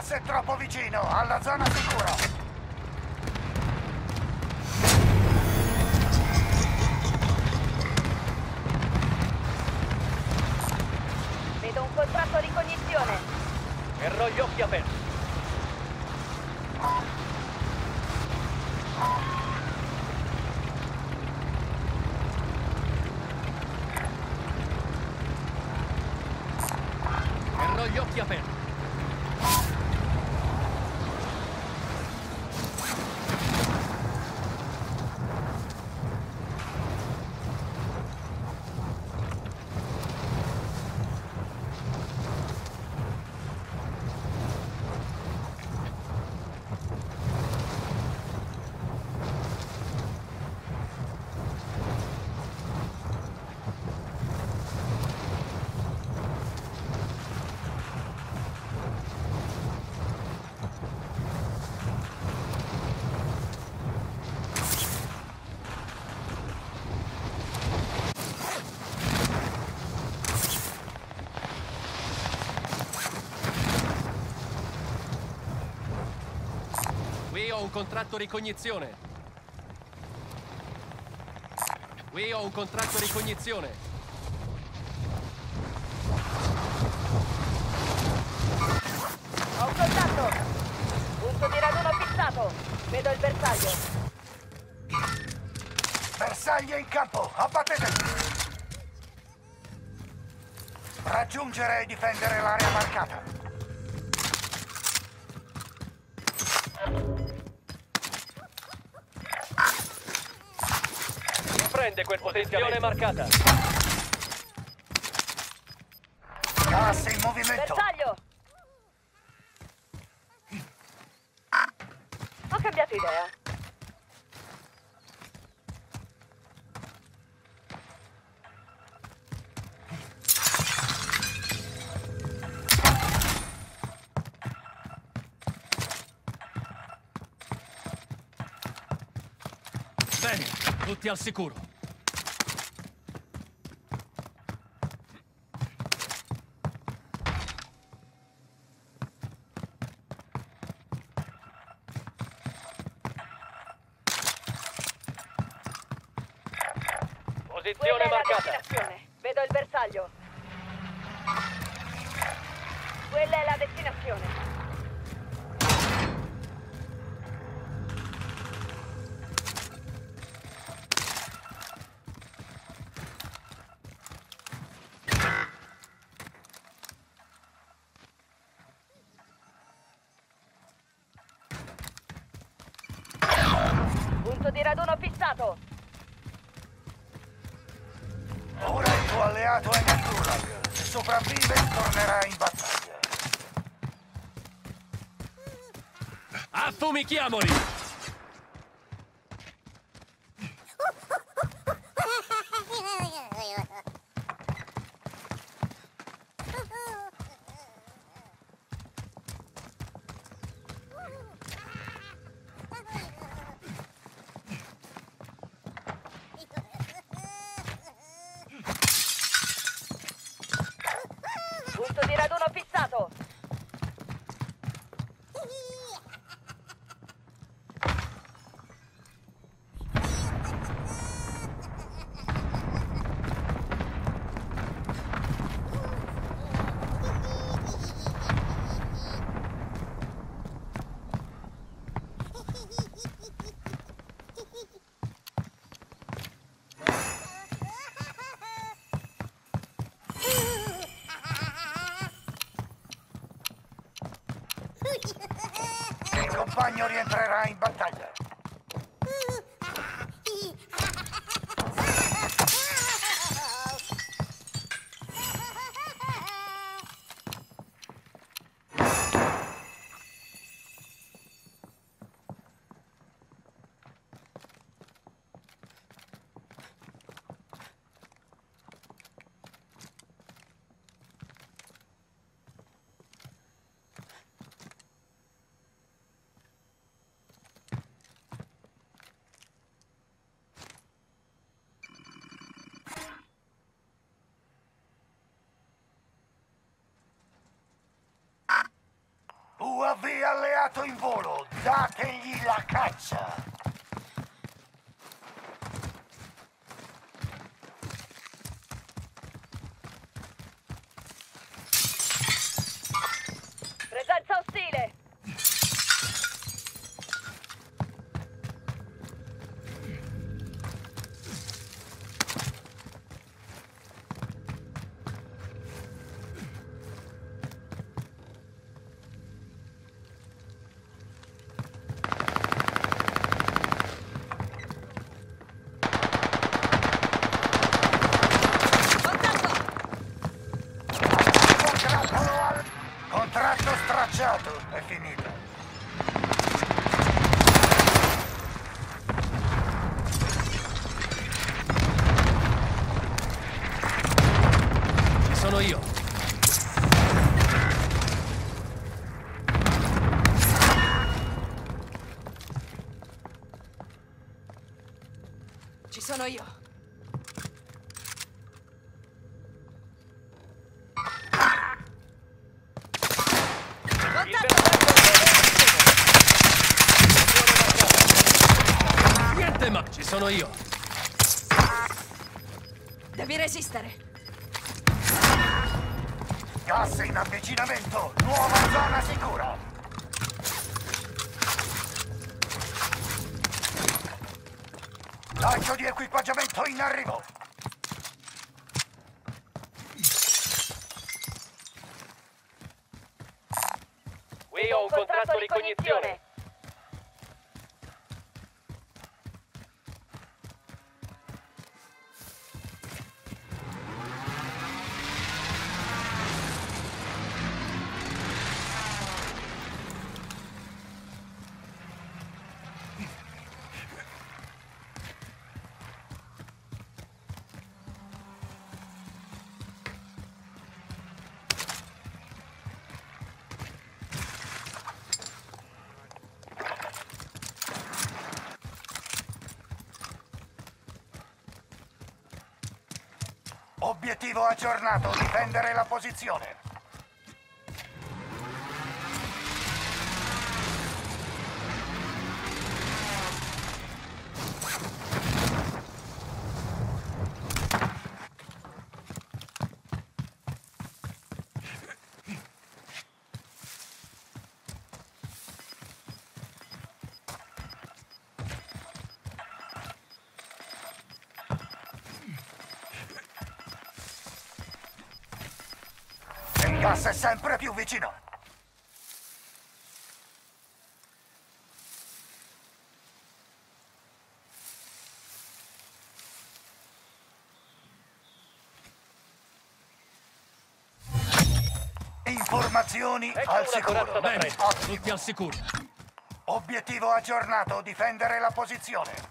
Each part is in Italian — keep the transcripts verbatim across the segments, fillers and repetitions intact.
gas è troppo vicino, alla zona sicura. Vedo un contratto di cognizione. Terrò gli occhi aperti. Terrò gli occhi aperti. Qui ho un contratto di cognizione. Qui ho un contratto di cognizione. Ho un contatto. Punto di raduno fissato. Vedo il bersaglio. Bersagli in campo, abbatteteli! Raggiungere e difendere l'area marcata. Prende quel potenziale marcata. Gas in movimento. Bersaglio! Ho cambiato idea. Bene, tutti al sicuro. Quella Posizione è la marcata. destinazione. Vedo il bersaglio. Quella è la destinazione. Punto di raduno fissato. Ora il tuo alleato è nel gulag. Se sopravvive, tornerà in battaglia. Affumichiamoli! Punto di raduno fissato. Il compagno rientrerà in battaglia. alleato in volo, dategli la caccia! Presenza ostile! Contratto stracciato, è finita. Ci sono io. Ci sono io. Niente ma ci sono io. Devi resistere. Gas in avvicinamento, nuova zona sicura. Lancio di equipaggiamento in arrivo. Qui ho un contratto di cognizione. Obiettivo aggiornato, difendere la posizione. Il gas è sempre più vicino. Informazioni al sicuro. Bene, Ottimo. tutti al sicuro. Obiettivo aggiornato, difendere la posizione.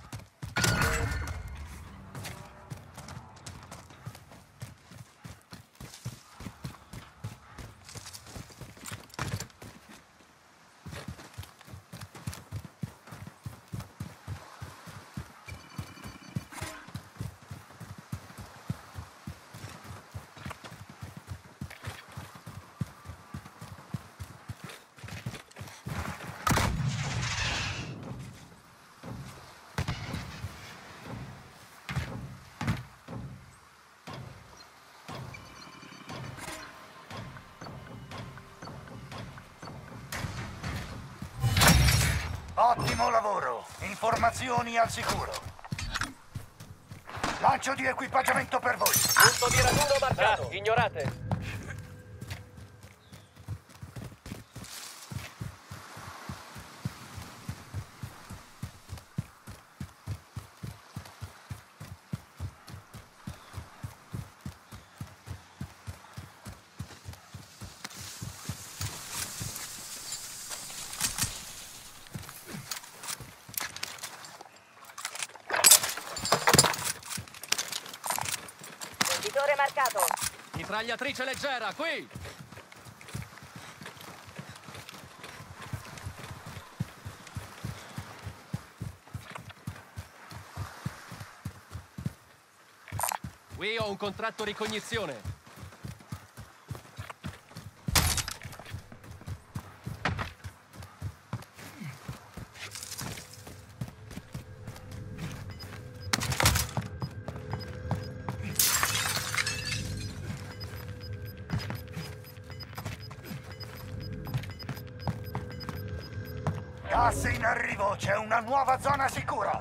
Ottimo lavoro. Informazioni al sicuro. Lancio di equipaggiamento per voi. Punto di raduno marcato. Ignorate. Venditore marcato. Mitragliatrice leggera, qui! Qui ho un contratto ricognizione. Gas in arrivo, c'è una nuova zona sicura.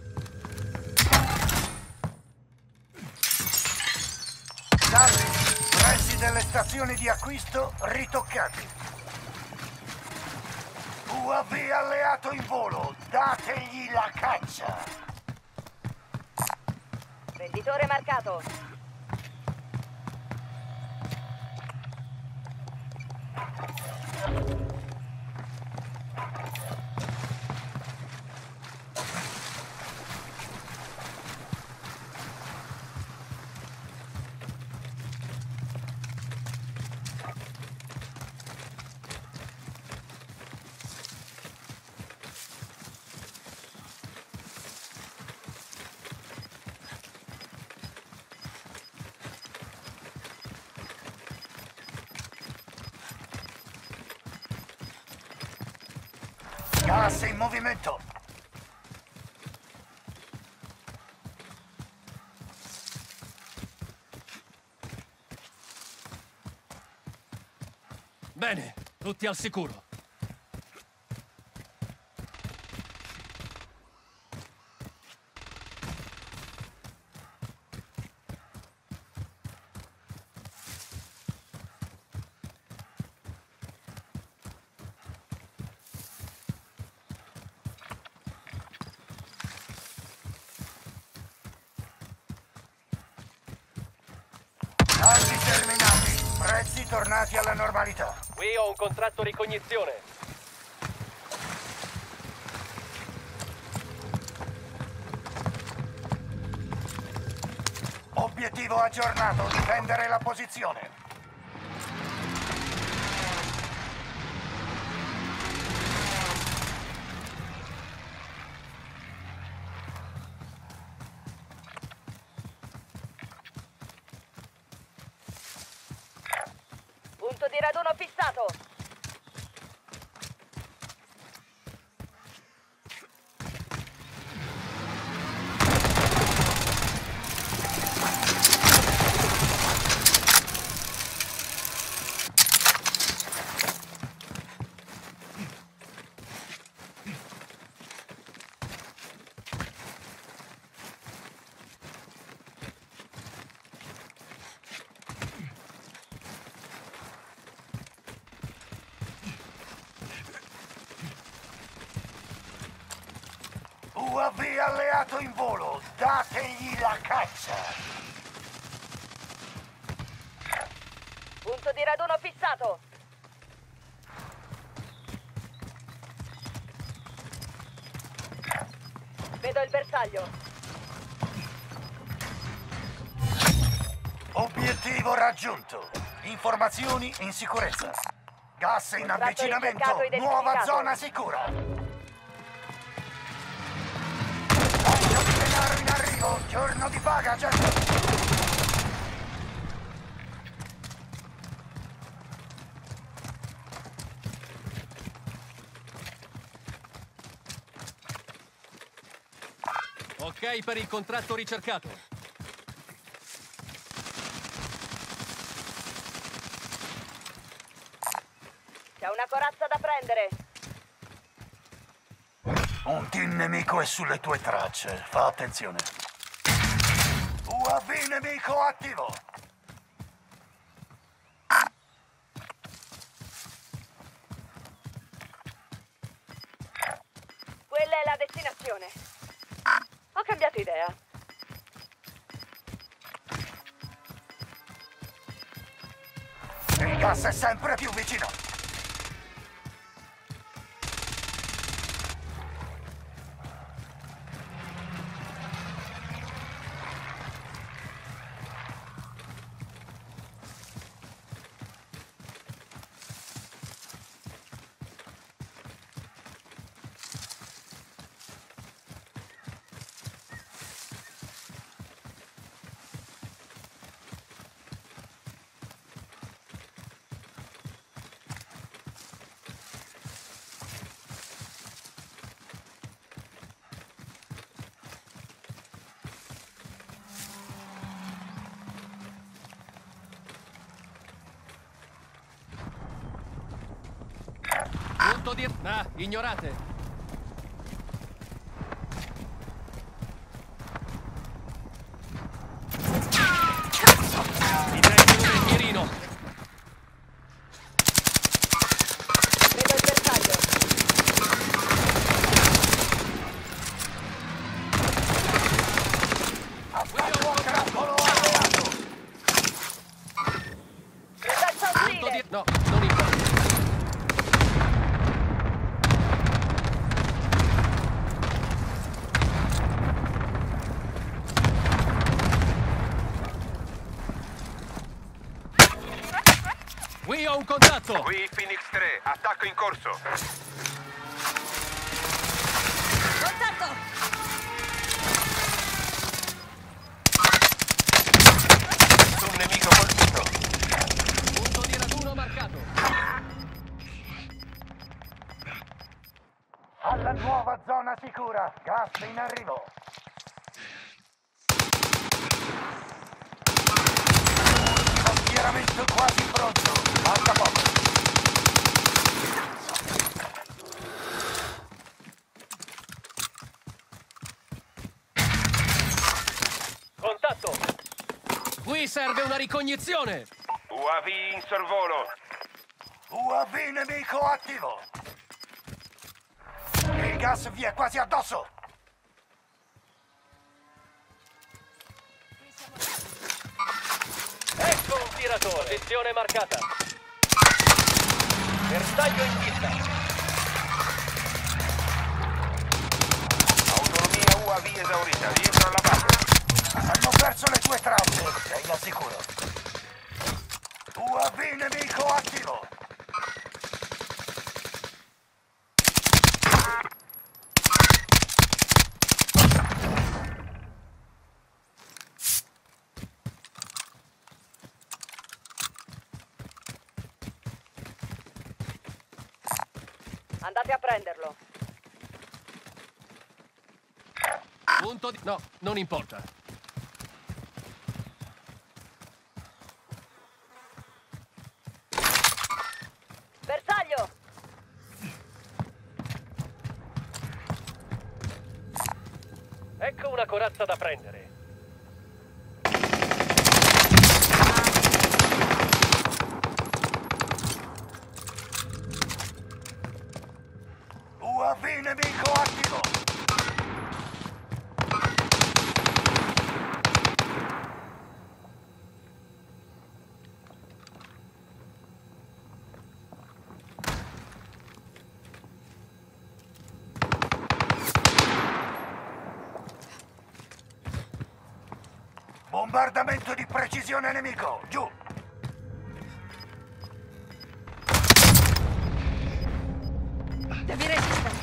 Salvi, prezzi delle stazioni di acquisto ritoccati. U A V alleato in volo, dategli la caccia. Venditore marcato. Gas in movimento. Bene, tutti al sicuro. Saldi terminati, prezzi tornati alla normalità. Qui ho un contratto ricognizione. Obiettivo aggiornato, difendere la posizione. Punto di raduno fissato. U A V alleato in volo, dategli la caccia. Punto di raduno fissato. Vedo il bersaglio. Obiettivo raggiunto. Informazioni in sicurezza. Gas in Contratto avvicinamento, ricercato identificato. nuova zona sicura. Lancio di denaro in arrivo, giorno di paga, gente. Ok per il contratto ricercato. C'è una corazza da prendere. Un team nemico è sulle tue tracce, fa attenzione. U A V nemico attivo. Quella è la destinazione. Ho cambiato idea. Il gas è sempre più vicino. Punto di... Ah, ignorate. contatto! Qui Phoenix tre, attacco in corso. Contatto! Un nemico colpito. Punto di raduno marcato. Alla nuova zona sicura. Gas in arrivo. Ultimo schieramento quasi pronto. Manca poco. Contatto! Qui serve una ricognizione! U A V in sorvolo. U A V nemico attivo. Il gas vi è quasi addosso. Ecco un tiratore! Posizione marcata. Bersaglio in vista. Autonomia U A V esaurita. Rientro alla base. Hanno perso le tue tracce. Sei al sicuro. U A V nemico attivo. Andate a prenderlo. Punto di... No, non importa. Bersaglio! Ecco una corazza da prendere. U A V nemico attivo. Bombardamento di precisione nemico. Giù. Devi resistere.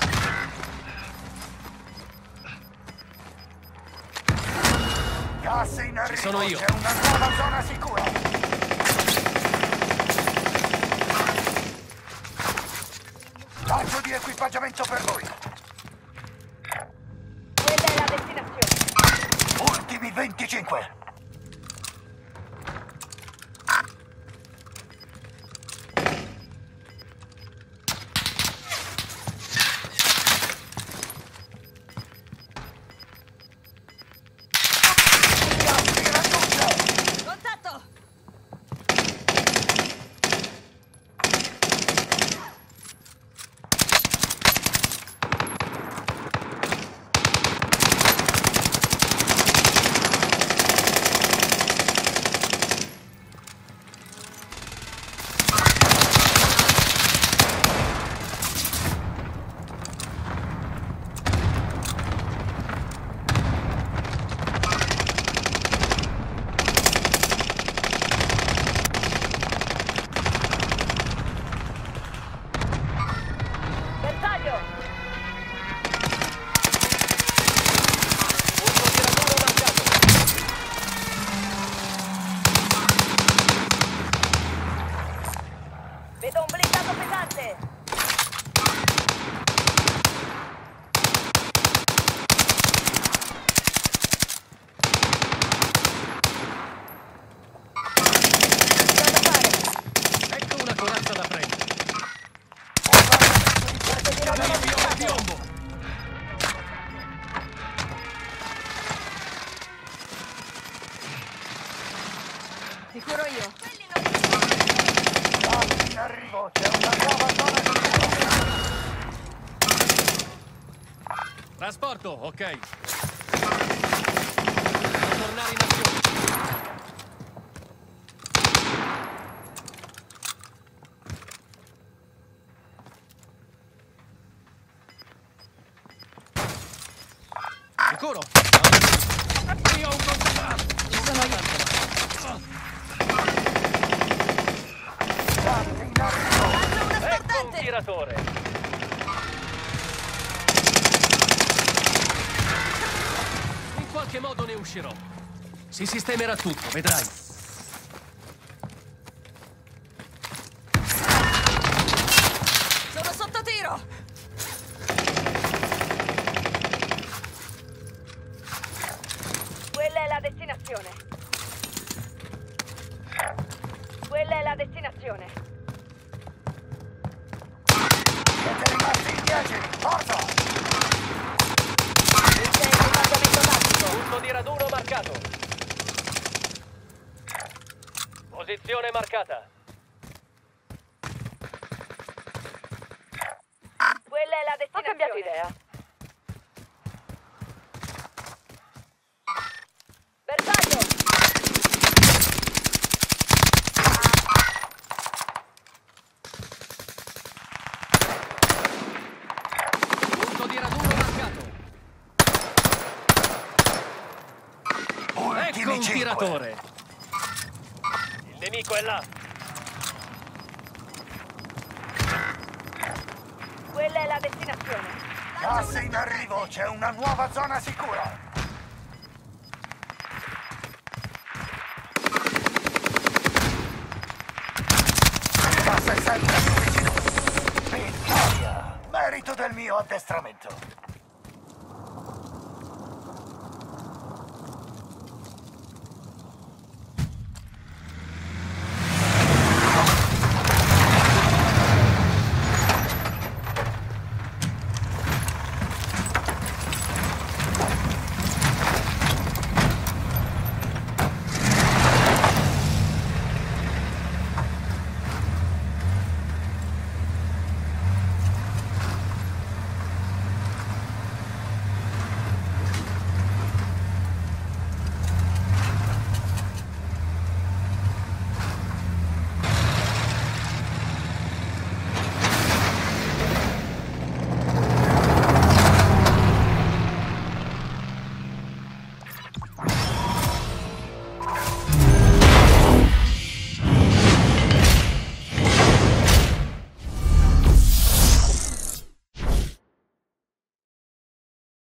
Gas in arrivo. Ci sono io. C'è una nuova zona sicura. Lancio di equipaggiamento per voi. Quella è la destinazione. Ultimi venticinque. Gas in raggiunge. Contatto! Bersaglio! Punto di raduno marcato. Vedo un blindato pesante! Cosa fare? Ecco una corazza da prendere. Porto di raduno Piombo, fissato. piombo. Ti curo io. Gas in arrivo. C'è una nuova zona sicura. Trasporto, ok. Devo tornare in azione. Sicuro? Qui ho un contatto. Ci sono io. Gas in tiratore. In qualche modo ne uscirò. Si sistemerà tutto, vedrai. Sono sotto tiro! Quella è la destinazione. Quella è la destinazione. Siete rimasti indietro! Forza! Inizia il comandamento tattico. Punto di raduno marcato. Posizione marcata. Quella è la destinazione. Ho cambiato idea. Bersaglio! Punto di raduno marcato. Ultimi Ecco un cinque. tiratore. Il nemico è là. Quella è la destinazione. Gas in arrivo, c'è una nuova zona sicura. Gas è sempre più vicino. Vittoria! Merito del mio addestramento.